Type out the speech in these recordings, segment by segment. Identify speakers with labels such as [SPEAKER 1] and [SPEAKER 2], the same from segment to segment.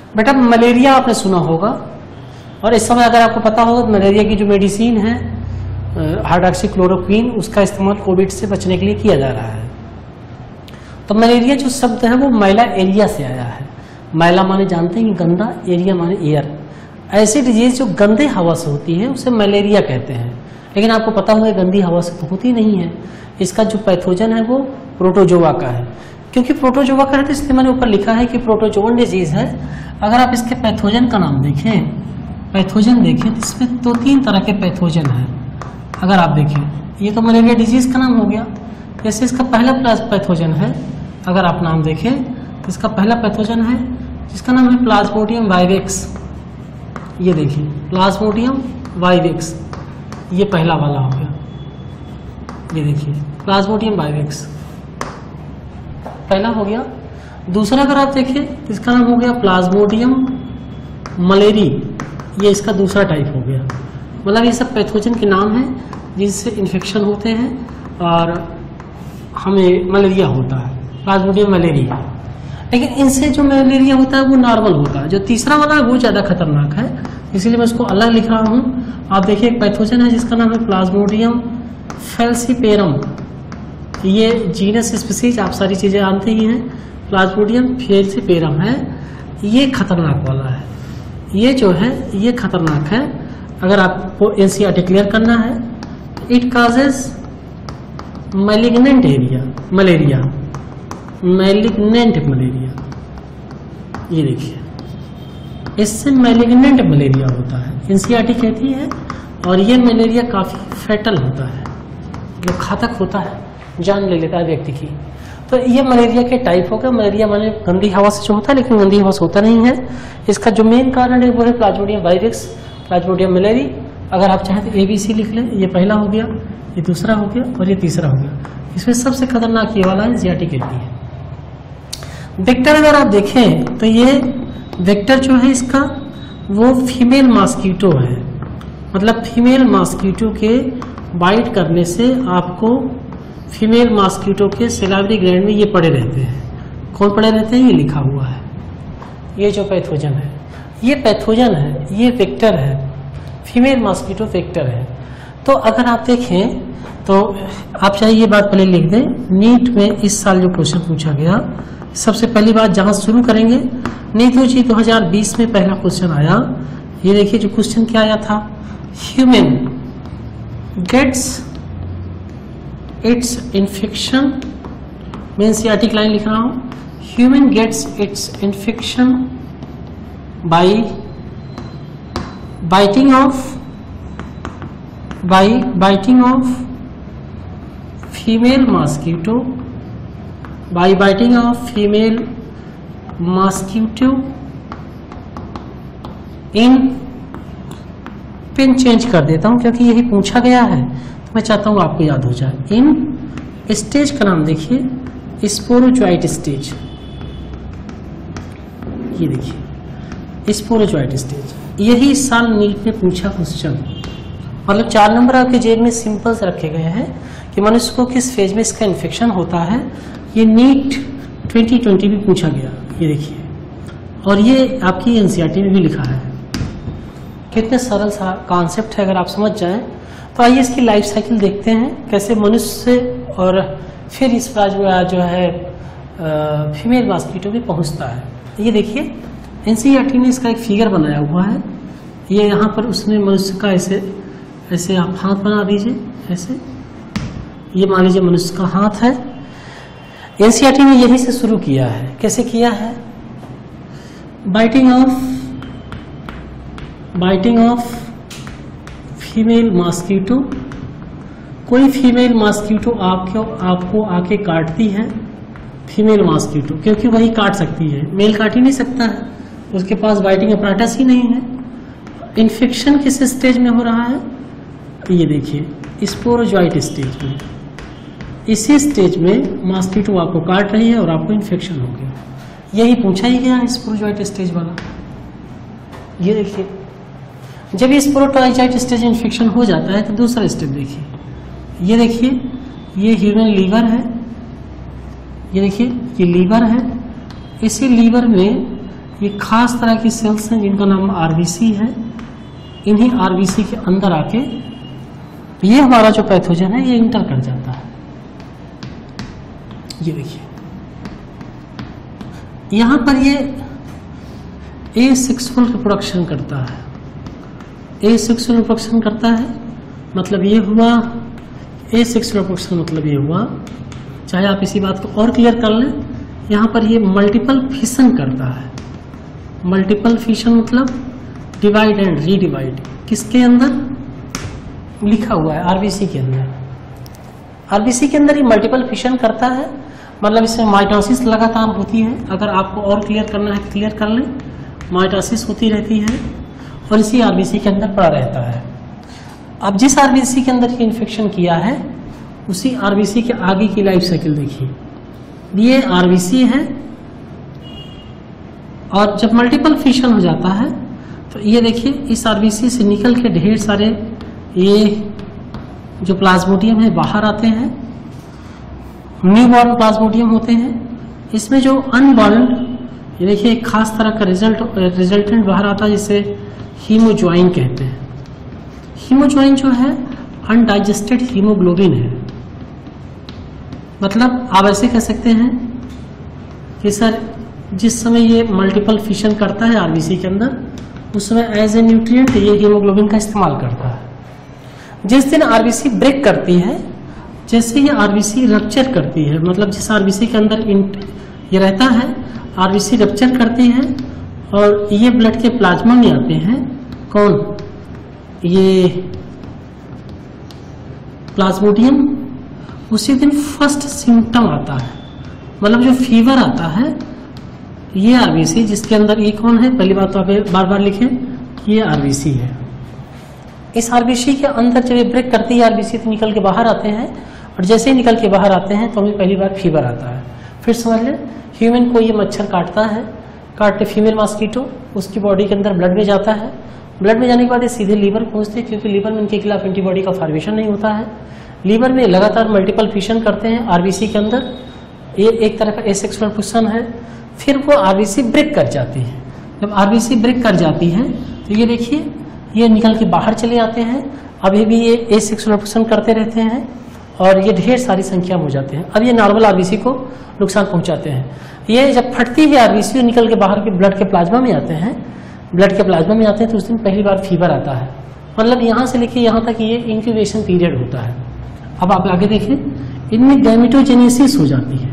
[SPEAKER 1] बेटा मलेरिया आपने सुना होगा, और इस समय अगर आपको पता होगा मलेरिया की जो मेडिसिन है हाइड्रोक्सीक्लोरोक्वीन, उसका इस्तेमाल कोविड से बचने के लिए किया जा रहा है। तो मलेरिया जो शब्द है वो मैला एरिया से आया है। मैला माने जानते हैं गंदा, एरिया माने एयर। ऐसी डिजीज जो गंदे हवा से होती है उसे मलेरिया कहते हैं, लेकिन आपको पता होगा गंदी हवा से तो होती नहीं है। इसका जो पैथोजन है वो प्रोटोजोआ का है। क्योंकि प्रोटोजोआ का है तो इसलिए मैंने ऊपर लिखा है कि प्रोटोजोअन डिजीज है। अगर आप इसके पैथोजन का नाम देखें, पैथोजन देखें तो इसमें 2-3 तरह के पैथोजन है। अगर आप देखें ये तो मलेरिया डिजीज का नाम हो गया। जैसे इसका पहला पैथोजन है, अगर आप नाम देखें तो इसका पहला पैथोजन है जिसका नाम है प्लाज्मोडियम वाइवेक्स। ये देखिए प्लाज्मोडियम वाइवेक्स, ये पहला वाला हो गया। ये देखिए प्लाज्मोडियम वाइवेक्स पहला हो गया। दूसरा अगर आप देखें तो इसका नाम हो गया प्लाज्मोडियम मलेरी, ये इसका दूसरा टाइप हो गया। मतलब ये सब पैथोजन के नाम हैं जिनसे इन्फेक्शन होते हैं और हमें मलेरिया होता है, प्लाज्मोडियम मलेरिया। लेकिन इनसे जो मलेरिया होता है वो नॉर्मल होता है। जो तीसरा वाला है वो ज़्यादा खतरनाक है, इसीलिए मैं इसको अलग लिख रहा हूँ। आप देखिए एक पैथोजन है जिसका नाम है प्लाज्मोडियम फैल्सीपेरम। ये जीनस स्पीसीज आप सारी चीज़ें जानते ही हैं। प्लाज्मोडियम फैल्सीपेरम है, ये खतरनाक वाला है। ये जो है ये खतरनाक है। अगर आपको एनसीईआरटी क्लियर करना है, it causes malignant malaria, malignant malaria. ये देखिए इससे मैलिग्नेंट मलेरिया होता है, एनसीईआरटी कहती है। और ये मलेरिया काफी फैटल होता है, जो घातक होता है, जान ले लेता है व्यक्ति की। तो ये मलेरिया के टाइप हो गया। मलेरिया माने गंदी हवा से जो होता है, लेकिन गंदी हवा से होता नहीं है। इसका जो मेन कारण है वो है प्लाज्मोडियम वाइवेक्स, प्लाज्मोडियम मलेरी। अगर आप चाहें तो ABC लिख लें। ये पहला हो गया, ये दूसरा हो गया और ये तीसरा हो गया। इसमें सबसे खतरनाक ये वाला है, एनसीईआरटी कहती है। वेक्टर अगर आप देखें तो ये वेक्टर जो है इसका वो फीमेल मॉस्किटो है। मतलब फीमेल मॉस्किटो के बाइट करने से आपको फीमेल मॉस्किटो के सिलावरी ग्लैंड में ये पड़े रहते हैं। कौन पड़े रहते हैं? ये लिखा हुआ है। ये जो पैथोजन है ये पैथोजन है, ये वेक्टर है, फीमेल मॉस्किटो वेक्टर है। तो अगर आप देखें तो आप चाहे ये बात पहले लिख दें, नीट में इस साल जो क्वेश्चन पूछा गया, सबसे पहली बात जहां शुरू करेंगे, नीट यूजी 2020 में पहला क्वेश्चन आया। ये देखिए जो क्वेश्चन क्या आया था, ह्यूमन गेट्स इट्स इन्फेक्शन, मैं एनसीईआरटी लाइन लिख रहा हूं, human gets its infection by biting of female mosquito, by biting of female mosquito in, pen change कर देता हूं क्योंकि यही पूछा गया है तो मैं चाहता हूं आपको याद हो जाए। इन स्टेज का नाम देखिए स्पोरोजोइट स्टेज। ये देखिए स्पोरोजोइट स्टेज, यही इस साल नीट में पूछा क्वेश्चन। मतलब 4 नंबर आपके जेल में सिंपल से रखे गए हैं कि मनुष्य को किस फेज में इसका इन्फेक्शन होता है। ये नीट 2020 में पूछा गया, ये देखिए, और ये आपकी एनसीईआरटी में भी लिखा है। कितने सरल सा कॉन्सेप्ट है, अगर आप समझ जाएं तो आइए इसकी लाइफ साइकिल देखते हैं, कैसे मनुष्य से और फिर इस जो है फीमेल मॉस्किटो में पहुंचता है। ये देखिए एनसीईआरटी ने इसका एक फिगर बनाया हुआ है। ये यहाँ पर उसने मनुष्य का ऐसे ऐसे आप हाथ बना दीजिए, ऐसे, ये मान लीजिए मनुष्य का हाथ है। एनसीईआरटी ने यही से शुरू किया है। कैसे किया है? Biting of female mosquito. कोई फीमेल मॉस्किटो आपको आके काटती है, फीमेल मॉस्किटो, क्योंकि वही काट सकती है, मेल काट ही नहीं सकता है, उसके पास बाइटिंग अपराटस ही नहीं है। इन्फेक्शन किस स्टेज में हो रहा है? ये देखिए स्पोरोजोइट स्टेज में। इसी स्टेज में मॉस्किटो आपको काट रही है और आपको इन्फेक्शन हो गया। यही पूछा ही गया है स्पोरोजोइट स्टेज वाला। ये देखिए जब ये स्पोरोजोइट स्टेज इन्फेक्शन हो जाता है तो दूसरा स्टेप देखिए। ये देखिए ये ह्यूमन लीवर है, ये देखिए ये लीवर है। इसी लीवर में ये खास तरह की सेल्स हैं जिनका नाम आरबीसी है। इन्हीं आरबीसी के अंदर आके ये हमारा जो पैथोजन है ये इंटर कर जाता है। ये देखिए यहां पर ये एसेक्सुअल रिप्रोडक्शन करता है। एसेक्सुअल रिप्रोडक्शन करता है मतलब ये हुआ, एसेक्सुअल रिप्रोडक्शन मतलब ये हुआ, चाहे आप इसी बात को और क्लियर कर लें, यहां पर ये मल्टीपल फिशन करता है। मल्टीपल फिशन मतलब डिवाइड एंड रीडिवाइड, किसके अंदर लिखा हुआ है? आरबीसी के अंदर। आरबीसी के अंदर ये मल्टीपल फिशन करता है, मतलब इसमें माइटोसिस लगातार होती है। अगर आपको और क्लियर करना है क्लियर कर लें, माइटोसिस होती रहती है और इसी आरबीसी के अंदर पड़ा रहता है। अब जिस आरबीसी के अंदर ये इन्फेक्शन किया है उसी आरबीसी के आगे की लाइफ साइकिल देखिए। ये आरबीसी है और जब मल्टीपल फिशन हो जाता है तो ये देखिए इस आरबीसी से निकल के ढेर सारे ये जो प्लाज्मोडियम है बाहर आते हैं, न्यूबॉर्न प्लाज्मोडियम होते हैं। इसमें जो अनबॉर्न, ये देखिए एक खास तरह का रिजल्टेंट बाहर आता है जिसे हीमोज्वाइन कहते हैं। हीमोज्वाइन जो है अनडाइजेस्टेड हीमोग्लोबिन है। मतलब आप ऐसे कह सकते हैं कि सर जिस समय ये मल्टीपल फिशन करता है आरबीसी के अंदर, उस समय एज ए न्यूट्रिएंट ये हीमोग्लोबिन का इस्तेमाल करता है। जिस दिन आरबीसी ब्रेक करती है, जैसे ये आरबीसी रप्चर करती है, मतलब जिस आरबीसी के अंदर ये रहता है, आरबीसी रप्चर करती है और ये ब्लड के प्लाज्मा में आते हैं। कौन? ये प्लाज्मोडियम। उसी दिन फर्स्ट सिम्टम आता है, मतलब जो फीवर आता है, ये आरबीसी जिसके अंदर ये कौन है? पहली बात तो आप बार बार लिखें, ये आरबीसी है। इस आरबीसी के अंदर जब ये ब्रेक करती है आरबीसी तो निकल के बाहर आते हैं और जैसे ही निकल के बाहर आते हैं तो हमें पहली बार फीवर आता है। फिर समझ लें ह्यूमन को ये मच्छर काटता है, काट के फीमेल मॉस्किटो उसकी बॉडी के अंदर ब्लड में जाता है। ब्लड में जाने के बाद ये सीधे लीवर पहुंचते हैं, क्योंकि लीवर में इनके खिलाफ एंटीबॉडी का फॉर्मेशन नहीं होता है। लीवर में लगातार मल्टीपल फिशन करते हैं आरबीसी के अंदर, ये एक तरह का एसेक्सुअल फिशन है। फिर वो आरबीसी ब्रेक कर जाती है। जब आरबीसी ब्रेक कर जाती है तो ये देखिए ये निकल के बाहर चले आते हैं। अभी भी ये एसेक्सुअल फिशन करते रहते हैं और ये ढेर सारी संख्या में हो जाते हैं। अब ये नॉर्मल आरबीसी को नुकसान पहुंचाते हैं। ये जब फटती है आरबीसी निकल के बाहर के ब्लड के प्लाज्मा में आते हैं, ब्लड के प्लाज्मा में आते हैं तो उस दिन पहली बार फीवर आता है। मतलब यहाँ से लेके यहाँ तक ये इंक्यूबेशन पीरियड होता है। अब आप आगे देखें, इनमें गैमेटोजेनेसिस हो जाती है।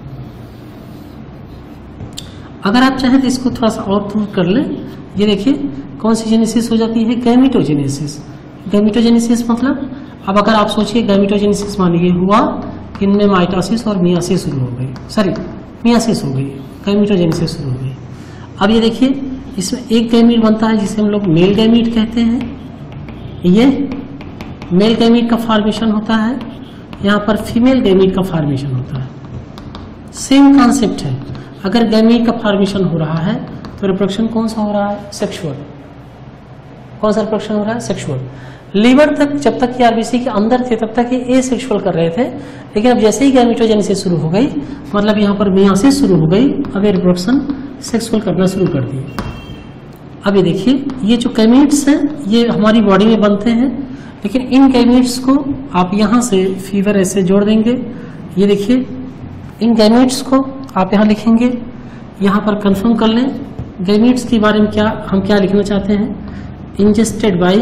[SPEAKER 1] अगर आप चाहें तो इसको थोड़ा सा और दूर कर लें। ये देखिए कौन सी जेनेसिस हो जाती है? गैमेटोजेनेसिस। गैमेटोजेनेसिस मतलब अब अगर आप सोचिए गैमेटोजेनेसिस मान लीजिए हुआ, इनमें माइटोसिस और मियासिस शुरू हो गई, सॉरी मियासिस हो गई, गैमेटोजेनेसिस शुरू हो गई। अब ये देखिए इसमें एक गैमीट बनता है जिसे हम लोग मेल गैमीट कहते हैं। ये मेल गैमीट का फॉर्मेशन होता है, यहाँ पर फीमेल गैमीट का फॉर्मेशन होता है। सेम कॉन्सेप्ट है। अगर गैमीट का फॉर्मेशन हो रहा है तो रिप्रोडक्शन कौन सा हो रहा है? सेक्सुअल। कौन सा रिप्रोडक्शन हो रहा है? सेक्सुअल। लीवर तक जब तक ये आरबीसी के अंदर थे तब तक ये एसेक्सुअल कर रहे थे, लेकिन अब जैसे ही गैमेटोजेनेसिस शुरू हो गई, मतलब यहाँ पर मियासिस शुरू हो गई, अब ये रिप्रोडक्शन सेक्सुअल करना शुरू कर दी। अब ये देखिए ये जो गैमीट्स हैं ये हमारी बॉडी में बनते हैं, लेकिन इन गैमीट्स को आप यहाँ से फीवर ऐसे जोड़ देंगे। ये देखिए इन गैमीट्स को आप यहाँ लिखेंगे, यहाँ पर कंफर्म कर लें गैमीट्स के बारे में हम क्या लिखना चाहते हैं? Ingested by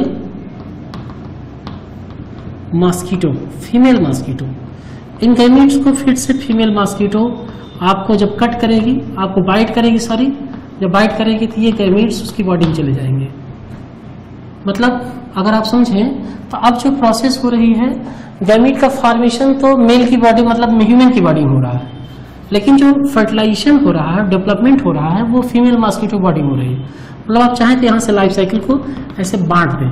[SPEAKER 1] mosquito, female mosquito. इन गैमीट्स को फिर से फीमेल मॉस्किटो आपको जब कट करेगी, आपको बाइट करेगी, सॉरी जब बाइट करेगी तो ये गैमीट्स उसकी बॉडी में चले जाएंगे। मतलब अगर आप समझें तो अब जो प्रोसेस हो रही है, गैमीट का फॉर्मेशन तो मेल की बॉडी मतलब ह्यूमन की बॉडी में हो रहा है, लेकिन जो फर्टिलाइजेशन हो रहा है, डेवलपमेंट हो रहा है, वो फीमेल मॉस्किटो बॉडी में हो रही है। मतलब आप चाहें तो यहाँ से लाइफ साइकिल को ऐसे बांट दें।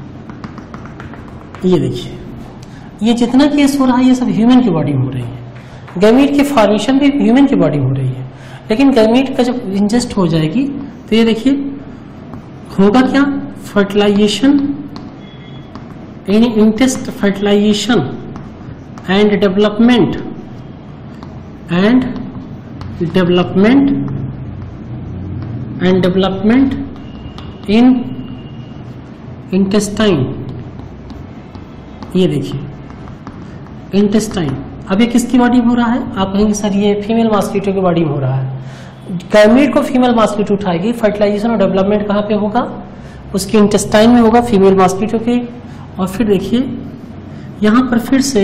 [SPEAKER 1] ये देखिए ये जितना केस हो रहा है ये सब ह्यूमन की बॉडी में हो रही है। गैमीट की फॉर्मेशन भी ह्यूमन की बॉडी में हो रही है, लेकिन गैमीट का जब इंजेस्ट हो जाएगी तो ये देखिए होगा क्या? फर्टिलाइजेशन, यानी इंटेस्ट fertilisation and development and development in intestine. ये देखिए इंटेस्टाइन। अब ये किसकी बॉडी में हो रहा है? आप कहेंगे सर ये फीमेल मॉस्किटो की बॉडी में हो रहा है। गैमीट को फीमेल मॉस्किटो उठाएगी, फर्टिलाइजेशन और डेवलपमेंट कहाँ पे होगा? उसके इंटेस्टाइन में होगा, फीमेल मॉस्किटो के। और फिर देखिए यहां पर फिर से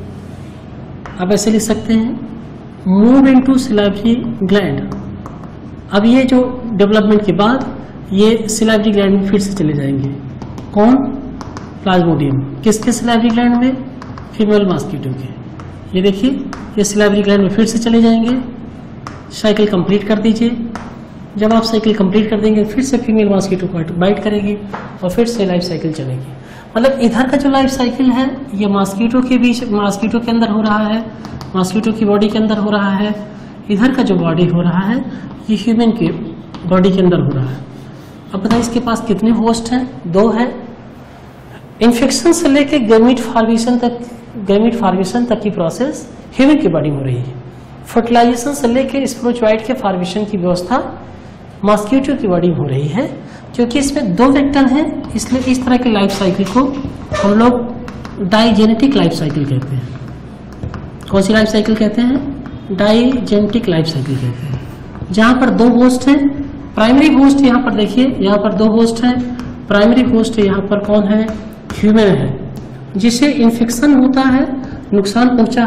[SPEAKER 1] आप ऐसे लिख सकते हैं, मूव इनटू सिलाइवरी ग्लैंड। अब ये जो डेवलपमेंट के बाद ये सिलाइवरी ग्लैंड में फिर से चले जाएंगे। कौन? प्लाज्मोडियम। किसके सिलाइवरी ग्लैंड में? फीमेल मॉस्किटो के। ये देखिए ये सिलाइवरी ग्लैंड में फिर से चले जाएंगे। साइकिल कंप्लीट कर दीजिए। जब आप साइकिल कंप्लीट कर देंगे फिर से फीमेल मॉस्किटो को बाइट करेगी और फिर से लाइफ साइकिल चलेगी। मतलब इधर का जो लाइफ साइकिल है ये मॉस्किटो के बीच, मॉस्किटो के अंदर हो रहा है, मॉस्किटो की बॉडी के अंदर हो रहा है। इधर का जो बॉडी हो रहा है ये ह्यूमन के बॉडी के अंदर हो रहा है। अब बताइए इसके पास कितने होस्ट हैं? 2 है। इन्फेक्शन से लेकर गैमीट फॉर्मेशन तक की प्रोसेस ह्यूमन की बॉडी में हो रही है। फर्टिलाइजेशन से लेकर स्पोरोजोइट के फॉर्मेशन की व्यवस्था मॉस्किटो की बॉडी में हो रही है। क्योंकि इसमें 2 वेक्टर हैं इसलिए इस तरह के लाइफ साइकिल को हम लोग डाइजेनेटिक लाइफ साइकिल कहते हैं। कौन सी लाइफ साइकिल कहते हैं? डाइजेनेटिक लाइफ साइकिल कहते हैं। जहां पर 2 होस्ट हैं, प्राइमरी होस्ट यहाँ पर देखिए, यहाँ पर 2 होस्ट है। प्राइमरी होस्ट यहाँ पर कौन है? ह्यूमन है। जिसे इन्फेक्शन होता है, नुकसान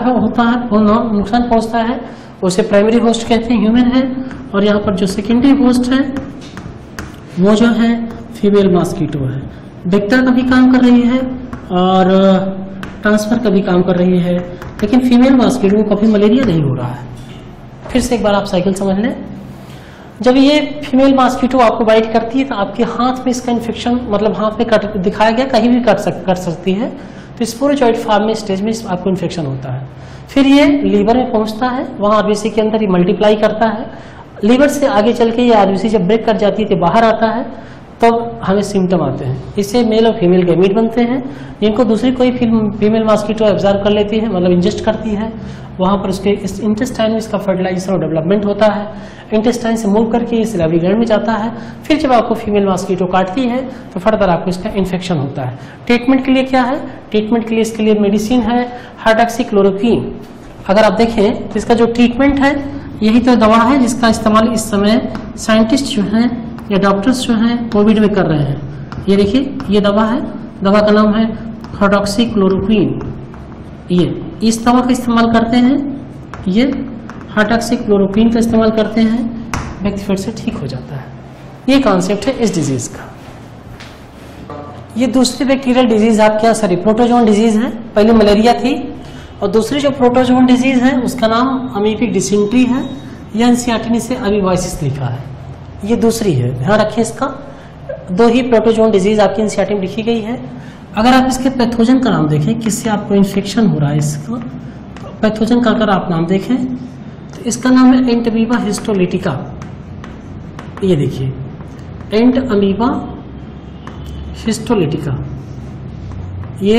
[SPEAKER 1] पहुंचता है उसे प्राइमरी होस्ट कहते हैं, ह्यूमन है। और यहाँ पर जो सेकेंडरी होस्ट है वो जो है फीमेल मॉस्किटो है। वेक्टर का भी काम कर रही है और ट्रांसफर का भी काम कर रही है। लेकिन फीमेल मॉस्किटो को कभी मलेरिया नहीं हो रहा है। फिर से एक बार आप साइकिल समझ लें। जब ये फीमेल मॉस्किटो आपको बाइट करती है तो आपके हाथ में इसका इन्फेक्शन, मतलब हाथ में कट दिखाया गया, कहीं भी कट सकती है। तो स्पोरोजोइट फॉर्म में स्टेज में आपको इन्फेक्शन होता है। फिर ये लीवर में पहुंचता है, वहां आरबीसी के अंदर ये मल्टीप्लाई करता है। लीवर से आगे चल के ये आरबीसी जब ब्रेक कर जाती है तो बाहर आता है, तब हमें सिम्टम आते हैं। इससे मेल और फीमेल गैमीट बनते हैं जिनको दूसरी कोई फीमेल मॉस्किटो ऑब्जर्व कर लेती है, मतलब इंजेस्ट करती है। वहां पर उसके इंटेस्टाइन में इसका फर्टिलाइजेशन और डेवलपमेंट होता है। इंटेस्टाइन से मूव करके ये सिलाइवरी ग्लैंड में जाता है। फिर जब आपको फीमेल मॉस्किटो काटती है तो फर्दर आपको इसका इन्फेक्शन होता है। ट्रीटमेंट के लिए क्या है? ट्रीटमेंट के लिए इसके लिए मेडिसिन है हाइड्रोक्सीक्लोरोक्वीन। अगर आप देखें तो इसका जो ट्रीटमेंट है यही तो दवा है जिसका इस्तेमाल इस समय साइंटिस्ट जो हैं या डॉक्टर्स जो हैं कोविड में कर रहे हैं। ये देखिए ये दवा है, दवा का नाम है हाइड्रोक्सीक्लोरोक्वीन। ये इस दवा का इस्तेमाल करते हैं, ये हाइड्रोक्सीक्लोरोक्वीन का इस्तेमाल करते हैं, व्यक्ति फिर से ठीक हो जाता है। ये कॉन्सेप्ट है इस डिजीज का। ये दूसरी बैक्टीरियल डिजीज आपके यहाँ सॉरी प्रोटोजोन डिजीज है। पहले मलेरिया थी और दूसरी जो प्रोटोजोन डिजीज है उसका नाम अमीबिक डिसेंट्री है। यह एनसीईआरटी ने इसे अमीबाइसिस लिखा है, ये दूसरी है, ध्यान रखिए इसका। 2 ही प्रोटोजोन डिजीज आपकी एनसीईआरटी में लिखी गई है। अगर आप इसके पैथोजन का नाम देखें, किससे आपको इन्फेक्शन हो रहा है, इसका पैथोजन का अगर आप नाम देखें तो इसका नाम है एंट अमीबा हिस्टोलिटिका। ये देखिए एंट अमीबा हिस्टोलिटिका, ये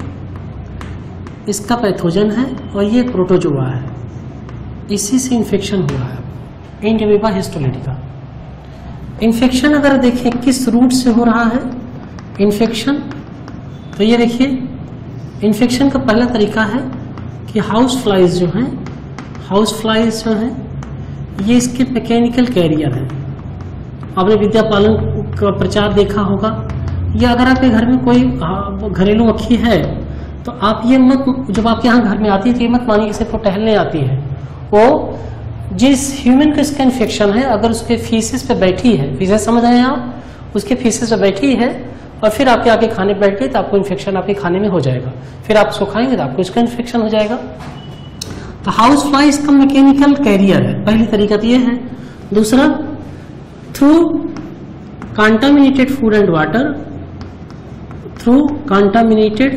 [SPEAKER 1] इसका पैथोजन है और ये प्रोटोजोआ है, इसी से इन्फेक्शन हो रहा है, एंट अमीबा हिस्टोलिटिका। इन्फेक्शन अगर देखें किस रूट से हो रहा है इन्फेक्शन, तो ये देखिए इन्फेक्शन का पहला तरीका है कि हाउस फ्लाइज जो हैं, ये इसके मैकेनिकल कैरियर हैं। आपने विद्या पालन का प्रचार देखा होगा, या अगर आपके घर में कोई घरेलू मक्खी है तो आप ये मत, जब आपके यहाँ घर में आती है तो ये मत मानिए कि सिर्फ वो टहलने आती है। वो जिस ह्यूमन का इसका इन्फेक्शन है, अगर उसके फीसिस पे बैठी है, फीसिस समझ रहे हैं आप, उसके फीसिस पे बैठी है और फिर आपके आके खाने बैठ गई तो आपको इन्फेक्शन आपके खाने में हो जाएगा। फिर आप उसको खाएंगे तो आपको इसका इन्फेक्शन हो जाएगा। तो हाउस फ्लाई इसका मैकेनिकल कैरियर है, पहली तरीका तो ये है। दूसरा, through contaminated food and water, through contaminated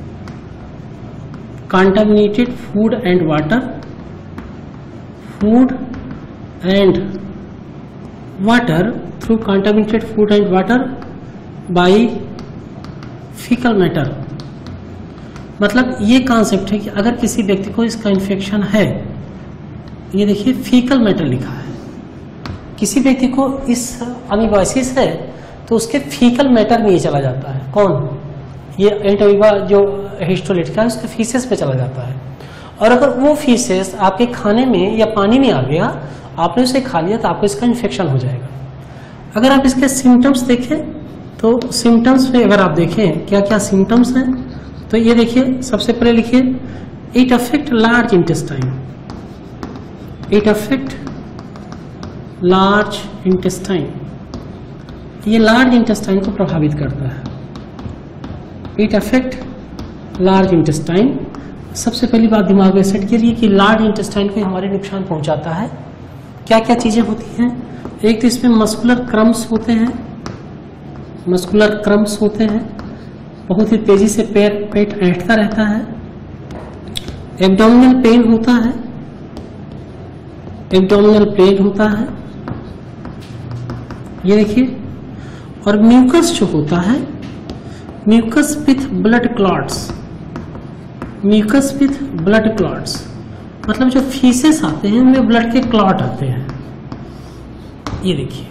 [SPEAKER 1] food and water, food and water, through contaminated food and water by faecal matter. मतलब ये कॉन्सेप्ट है कि अगर किसी व्यक्ति को इसका इन्फेक्शन है, ये देखिए फीकल मैटर लिखा है, किसी व्यक्ति को इस अमीबाइसिस है तो उसके फीकल मैटर में ये चला जाता है। कौन? ये एंटोमीबा जो हिस्टोलिटिका है उसके फीसेस पे चला जाता है। और अगर वो फीसेस आपके खाने में या पानी में आ गया, आपने उसे खा लिया, तो आपको इसका इन्फेक्शन हो जाएगा। अगर आप इसके सिम्टम्स देखें तो सिम्टम्स में अगर आप देखें क्या क्या सिम्टम्स हैं, तो ये देखिए, सबसे पहले लिखिए it affect large intestine. It affect large intestine, ये लार्ज इंटेस्टाइन को प्रभावित करता है। It affect large intestine. सबसे पहली बात दिमाग में सेट कीजिए कि लार्ज इंटेस्टाइन को हमारे नुकसान पहुंचाता है। क्या क्या चीजें होती हैं? एक तो इसमें मस्कुलर क्रम्स होते हैं, मस्कुलर क्रम्स होते हैं, बहुत ही तेजी से पेट ऐंठता रहता है। एब्डोमिनल पेन होता है, एब्डोमिनल पेन होता है, ये देखिए। और म्यूकस जो होता है, mucus with blood clots, mucus with blood clots, मतलब जो फीसेस आते हैं उनमें ब्लड के क्लॉट आते हैं। ये देखिए,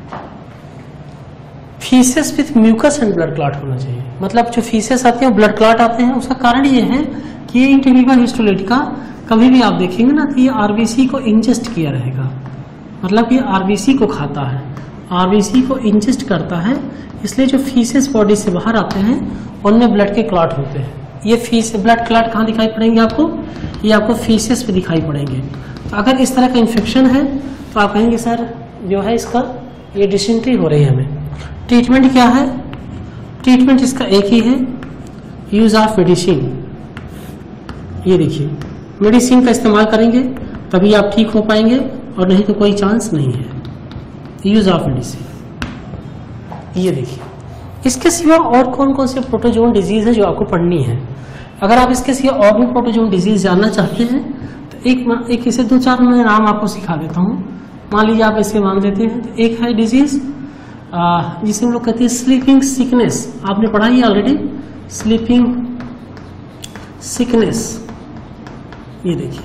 [SPEAKER 1] faeces with mucus and blood clot होना चाहिए। मतलब जो फीसेस आते हैं ब्लड क्लॉट आते हैं, उसका कारण ये है कि ये एंटोमीबा हिस्टोलिटिका कभी भी आप देखेंगे ना तो ये आरबीसी को इंजेस्ट किया रहेगा, मतलब ये आरबीसी को खाता है, आरबीसी को इंजेस्ट करता है। इसलिए जो फीसेस बॉडी से बाहर आते हैं उनमें ब्लड के क्लॉट होते हैं। ये फीस ब्लड क्लॉट कहाँ दिखाई पड़ेंगे आपको? ये आपको फीसेस पे दिखाई पड़ेंगे। तो अगर इस तरह का इन्फेक्शन है तो आप कहेंगे सर जो है इसका ये डिसेंट्री हो रही है हमें। ट्रीटमेंट क्या है? ट्रीटमेंट इसका एक ही है, यूज ऑफ मेडिसिन। ये देखिए, मेडिसिन का इस्तेमाल करेंगे तभी आप ठीक हो पाएंगे, और नहीं तो कोई चांस नहीं है। यूज ऑफ मेडिसिन, ये देखिए। इसके सिवा और कौन कौन से प्रोटोजोन डिजीज है जो आपको पढ़नी है? अगर आप इसके सिवा और भी प्रोटोजोन डिजीज जानना चाहते हैं तो एक इसे 2-4 मैं नाम आपको सिखा देता हूँ। मान लीजिए आप इसे मान लेते हैं तो एक है डिजीज जिसे हम लोग कहते हैं स्लीपिंग सिकनेस। आपने पढ़ा ही ऑलरेडी, स्लीपिंग सिकनेस। ये देखिए,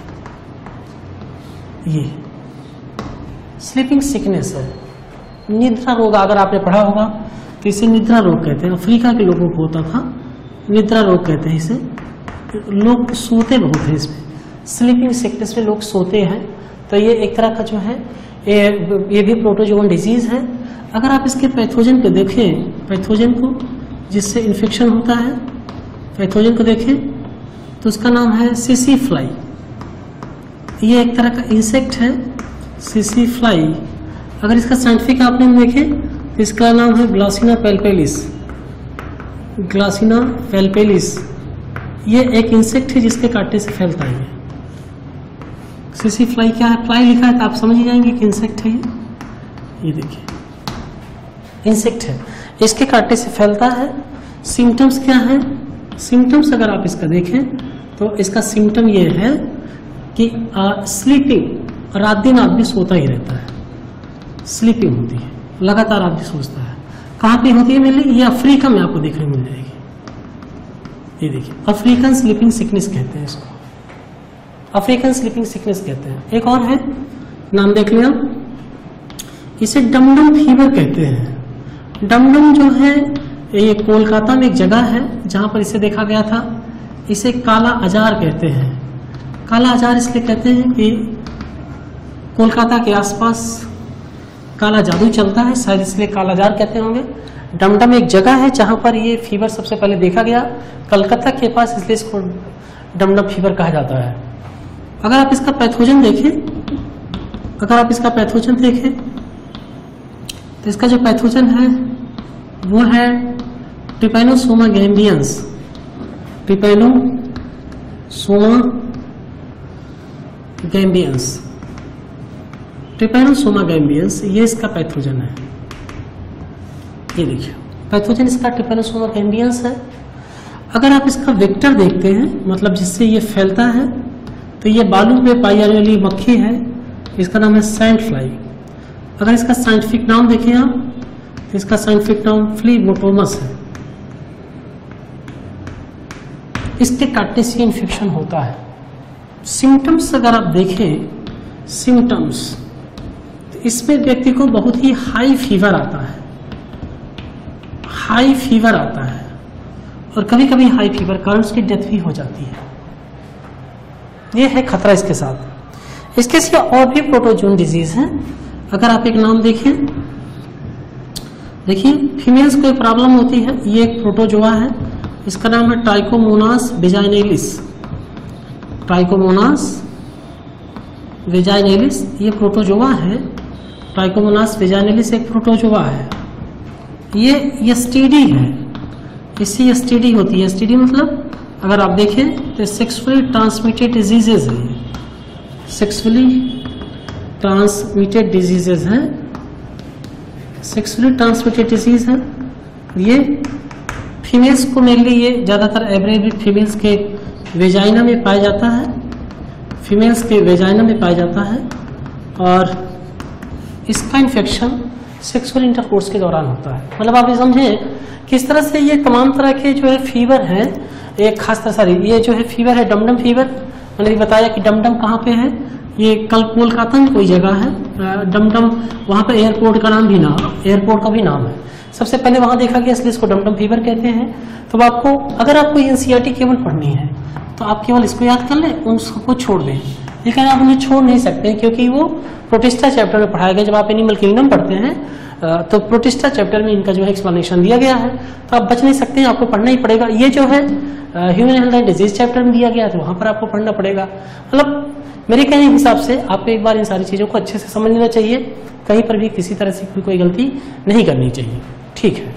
[SPEAKER 1] ये स्लीपिंग सिकनेस है, निद्रा रोग। अगर आपने पढ़ा होगा तो इसे निद्रा रोग कहते हैं। अफ्रीका के लोगों को होता था, निद्रा रोग कहते हैं इसे। लोग सोते बहुत हैं इसमें, स्लीपिंग सिकनेस में लोग सोते हैं। तो ये एक तरह का जो है ये भी प्रोटोजोन डिजीज है। अगर आप इसके पैथोजन को देखें, पैथोजन को जिससे इन्फेक्शन होता है, पैथोजन को देखें तो उसका नाम है सीसी फ्लाई। ये एक तरह का इंसेक्ट है, सीसी फ्लाई। अगर इसका साइंटिफिक आप नेम देखें तो इसका नाम है ग्लासिना पैल्पेलिस। ग्लासिना पैल्पेलिस ये एक इंसेक्ट है जिसके काटने से फैलता है। सीसी फ्लाई क्या है? फ्लाई लिखा है तो आप समझ ही जाएंगे कि इंसेक्ट है ये देखिए, इंसेक्ट है, इसके काटने से फैलता है। सिम्टम्स क्या है? सिम्टम्स अगर आप इसका देखें तो इसका सिम्टम ये है कि स्लीपिंग, रात दिन आदमी सोता ही रहता है, स्लीपिंग होती है, लगातार आदमी सोचता है। कहाँ पे होती है? मिल ये अफ्रीका में आपको देखने मिल जाएगी। ये देखिए, अफ्रीकन स्लीपिंग सिकनेस कहते हैं इसको, अफ्रीकन स्लीपिंग सिकनेस कहते हैं। एक और है, नाम देख लिया, इसे डमडम फीवर कहते हैं। डमडम जो है ये कोलकाता में एक जगह है जहां पर इसे देखा गया था। इसे काला अजार कहते हैं। काला अजार इसलिए कहते हैं कि कोलकाता के आसपास काला जादू चलता है, शायद इसलिए काला अजार कहते होंगे। डमडम एक जगह है जहां पर ये फीवर सबसे पहले देखा गया, कलकत्ता के पास, इसलिए इसको डमडम फीवर कहा जाता है। अगर आप इसका पैथोजन देखें, अगर आप इसका पैथोजन देखें तो इसका जो पैथोजन है वो है trypanosoma gambiense. Trypanosoma gambiense, trypanosoma gambiense ये इसका पैथोजन है। ये देखिए, पैथोजन इसका ट्रिपैनोसोमा गैम्बियंस है। अगर आप इसका वेक्टर देखते हैं, मतलब जिससे ये फैलता है, तो ये बालू पे पाई जाने वाली मक्खी है, इसका नाम है सैंड फ्लाई। अगर इसका साइंटिफिक नाम देखें आप तो इसका साइंटिफिक नाम फ्लीबोटोमस है। इसके काटने से इन्फेक्शन होता है। सिम्टम्स अगर आप देखें, सिम्टम्स तो इसमें व्यक्ति को बहुत ही हाई फीवर आता है, हाई फीवर आता है, और कभी कभी हाई फीवर कारण उसकी डेथ भी हो जाती है। ये है खतरा इसके साथ। इसके सिवा और भी प्रोटोजोन डिजीज है। अगर आप एक नाम देखें, देखिए फीमेल्स को एक प्रॉब्लम होती है, ये एक प्रोटोजोआ है, इसका नाम है ट्राइकोमोनास वेजाइनेलिस। ट्राइकोमोनास वेजाइनेलिस ये प्रोटोजोआ है। ट्राइकोमोनास वेजाइनेलिस एक प्रोटोजोआ है। ये एसटीडी है, इससे एसटीडी होती है। एसटीडी मतलब अगर आप देखें तो सेक्सुअली ट्रांसमिटेड डिजीजेज है, सेक्सुअली ट्रांसमिटेड डिजीजेज है, सेक्सुअली ट्रांसमिटेड डिजीज है। ये फीमेल्स को मेनली, ये ज्यादातर एवरेज फीमेल्स के वेजाइना में पाया जाता है, फीमेल्स के वेजाइना में पाया जाता है, और इसका इन्फेक्शन सेक्सुअल इंटरकोर्स के दौरान होता है। मतलब आप ये समझें किस तरह से ये तमाम तरह के जो है फीवर है, एक खास तरह से ये जो है फीवर है डमडम फीवर, मैंने बताया कि डमडम कहाँ पे है, ये कल कोलकाता में कोई जगह है डमडम, वहां पे एयरपोर्ट का नाम भी एयरपोर्ट का भी नाम है। सबसे पहले वहां देखा गया, इसलिए इसको डमडम फीवर कहते हैं। तो आपको अगर आपको एनसीईआरटी केवल पढ़नी है तो आप केवल इसको याद कर लें, उन सबको छोड़ दें। लेकिन आप उन्हें छोड़ नहीं सकते क्योंकि वो प्रोटिस्टा चैप्टर में पढ़ाया गया। जब आप एनिमल किंगडम पढ़ते हैं तो प्रोटिस्टा चैप्टर में इनका जो है एक्सप्लेनेशन दिया गया है, तो आप बच नहीं सकते हैं, आपको पढ़ना ही पड़ेगा। ये जो है human health and disease chapter में दिया गया है, तो वहां पर आपको पढ़ना पड़ेगा। मतलब मेरे कहने के हिसाब से आपको एक बार इन सारी चीजों को अच्छे से समझ लेना चाहिए, कहीं पर भी किसी तरह से कोई गलती नहीं करनी चाहिए। ठीक है।